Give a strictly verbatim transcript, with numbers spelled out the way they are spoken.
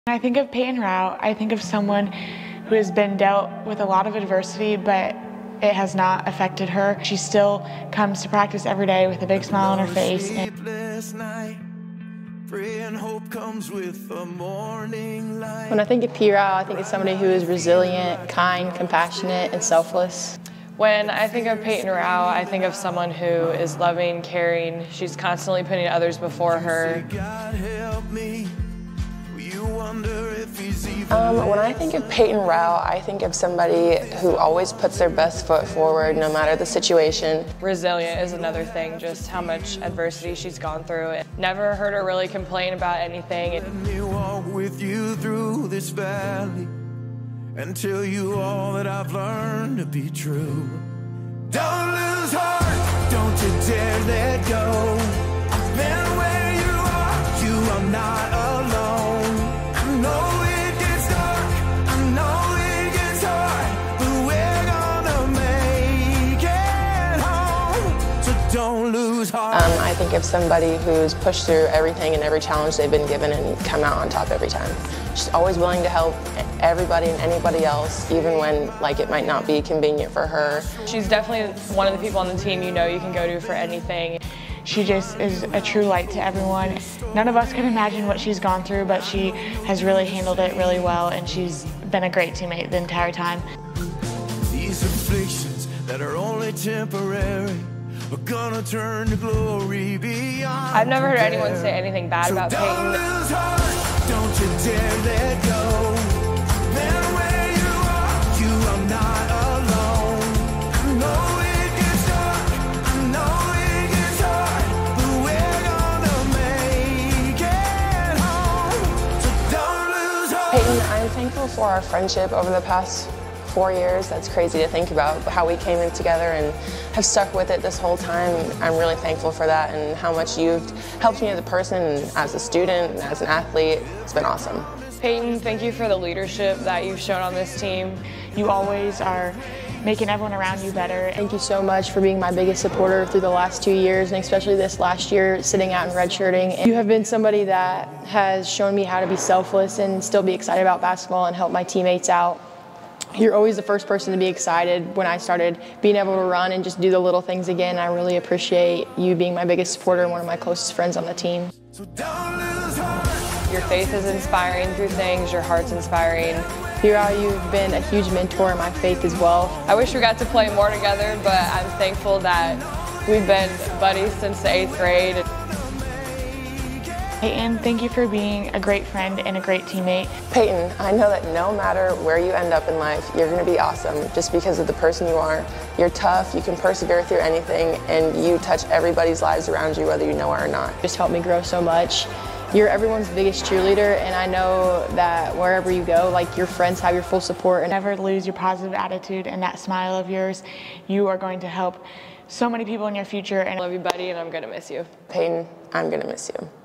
When I think of Paityn Rao, I think of someone who has been dealt with a lot of adversity, but it has not affected her. She still comes to practice every day with a big smile on her face. When I think of P. Rao, I think of somebody who is resilient, kind, compassionate, and selfless. When I think of Paityn Rao, I think of someone who is loving, caring. She's constantly putting others before her. Um, when I think of Paityn Rao, I think of somebody who always puts their best foot forward no matter the situation. Resilient is another thing, just how much adversity she's gone through. Never heard her really complain about anything. Let me walk with you through this valley and tell you all that I've learned to be true. Don't lose heart, don't you dare let go. I've been where you are, you are not alone. I know it gets dark, I know it gets hard, but we're gonna make it home. So don't lose heart. Um, I think of somebody who's pushed through everything and every challenge they've been given and come out on top every time. She's always willing to help everybody and anybody else, even when like it might not be convenient for her. She's definitely one of the people on the team you know you can go to for anything. She just is a true light to everyone. None of us can imagine what she's gone through, but she has really handled it really well, and she's been a great teammate the entire time. These afflictions that are only temporary are gonna turn to glory beyond. I've never heard anyone say anything bad so about don't Paityn. Lose heart, don't you dare let go. Been where you are, you are not alone. I know it gets dark, I know it gets hard, but we're gonna make it home. So don't lose heart. Paityn, I'm thankful for our friendship over the past four years. That's crazy to think about, how we came in together and have stuck with it this whole time. I'm really thankful for that and how much you've helped me as a person, and as a student, and as an athlete. It's been awesome. Paityn, thank you for the leadership that you've shown on this team. You always are making everyone around you better. Thank you so much for being my biggest supporter through the last two years, and especially this last year, sitting out and redshirting. You have been somebody that has shown me how to be selfless and still be excited about basketball and help my teammates out. You're always the first person to be excited when I started being able to run and just do the little things again. I really appreciate you being my biggest supporter and one of my closest friends on the team. So don't lose heart. Your faith is inspiring through things, your heart's inspiring. P. Rao, you've been a huge mentor in my faith as well. I wish we got to play more together, but I'm thankful that we've been buddies since the eighth grade. Paityn, thank you for being a great friend and a great teammate. Paityn, I know that no matter where you end up in life, you're going to be awesome just because of the person you are. You're tough, you can persevere through anything, and you touch everybody's lives around you, whether you know it or not. Just helped me grow so much. You're everyone's biggest cheerleader, and I know that wherever you go, like, your friends have your full support. And never lose your positive attitude and that smile of yours. You are going to help so many people in your future. And I love you, buddy, and I'm going to miss you. Paityn, I'm going to miss you.